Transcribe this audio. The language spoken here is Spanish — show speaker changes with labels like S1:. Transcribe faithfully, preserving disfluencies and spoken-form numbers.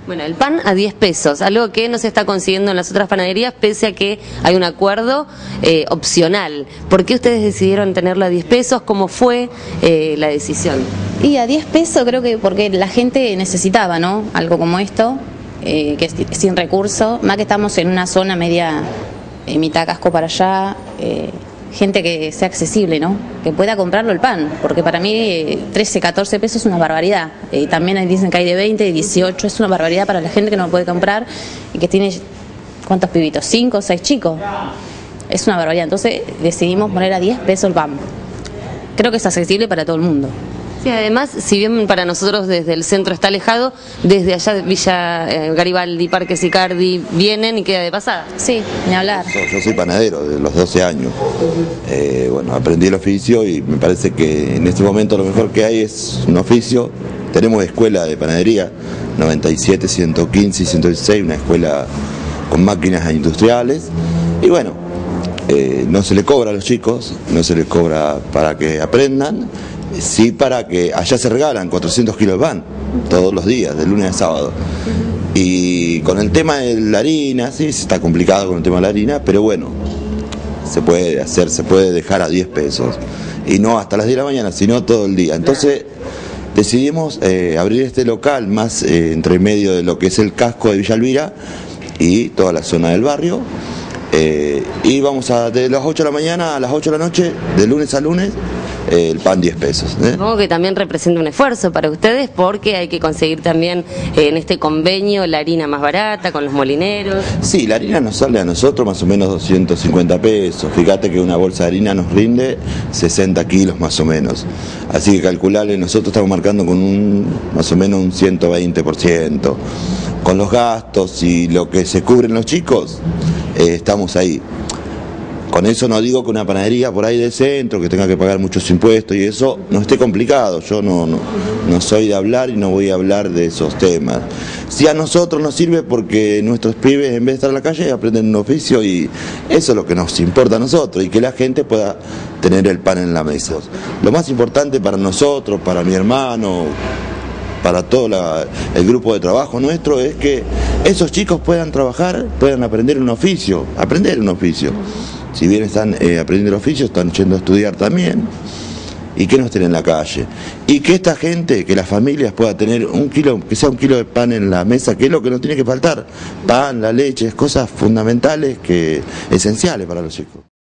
S1: Bueno, el pan a diez pesos, algo que no se está consiguiendo en las otras panaderías, pese a que hay un acuerdo eh, opcional. ¿Por qué ustedes decidieron tenerlo a diez pesos? ¿Cómo fue eh, la decisión?
S2: Y a diez pesos creo que porque la gente necesitaba, ¿no? Algo como esto, eh, que es sin recursos, más que estamos en una zona media, eh, mitad casco para allá, eh, gente que sea accesible, ¿no? Que pueda comprarlo el pan, porque para mí eh, trece, catorce pesos es una barbaridad. Eh, también dicen que hay de veinte, de dieciocho, es una barbaridad para la gente que no lo puede comprar y que tiene, ¿cuántos pibitos? cinco o seis chicos. Es una barbaridad, entonces decidimos poner a diez pesos el pan. Creo que es accesible para todo el mundo.
S1: Sí, además, si bien para nosotros desde el centro está alejado, desde allá de Villa eh, Garibaldi, Parque Sicardi, vienen y queda de pasada.
S2: Sí, ni hablar.
S3: Yo, yo soy panadero de los doce años. Eh, bueno, aprendí el oficio y me parece que en este momento lo mejor que hay es un oficio. Tenemos escuela de panadería, noventa y siete, ciento quince y ciento dieciséis, una escuela con máquinas industriales. Y bueno, eh, no se le cobra a los chicos, no se les cobra para que aprendan. Sí, para que allá se regalan cuatrocientos kilos de pan todos los días, de lunes a sábado. Y con el tema de la harina, sí, está complicado con el tema de la harina, pero bueno, se puede hacer, se puede dejar a diez pesos. Y no hasta las diez de la mañana, sino todo el día. Entonces decidimos eh, abrir este local más eh, entre medio de lo que es el casco de Villa Elvira y toda la zona del barrio. Eh, y vamos a, de las ocho de la mañana a las ocho de la noche, de lunes a lunes, eh, el pan diez pesos. ¿eh?
S1: Supongo que también representa un esfuerzo para ustedes porque hay que conseguir también eh, en este convenio la harina más barata con los molineros.
S3: Sí, la harina nos sale a nosotros más o menos doscientos cincuenta pesos. Fíjate que una bolsa de harina nos rinde sesenta kilos más o menos. Así que calcularle, nosotros estamos marcando con un más o menos un ciento veinte por ciento. Con los gastos y lo que se cubren los chicos, eh, estamos ahí. Con eso no digo que una panadería por ahí del centro, que tenga que pagar muchos impuestos y eso no esté complicado. Yo no, no, no soy de hablar y no voy a hablar de esos temas. Sí, a nosotros nos sirve porque nuestros pibes en vez de estar en la calle aprenden un oficio y eso es lo que nos importa a nosotros y que la gente pueda tener el pan en la mesa. Lo más importante para nosotros, para mi hermano, para todo la, el grupo de trabajo nuestro es que esos chicos puedan trabajar, puedan aprender un oficio, aprender un oficio. Si bien están eh, aprendiendo el oficio, están yendo a estudiar también. Y que no estén en la calle. Y que esta gente, que las familias puedan tener un kilo, que sea un kilo de pan en la mesa, que es lo que nos tiene que faltar. Pan, la leche, cosas fundamentales, que esenciales para los chicos.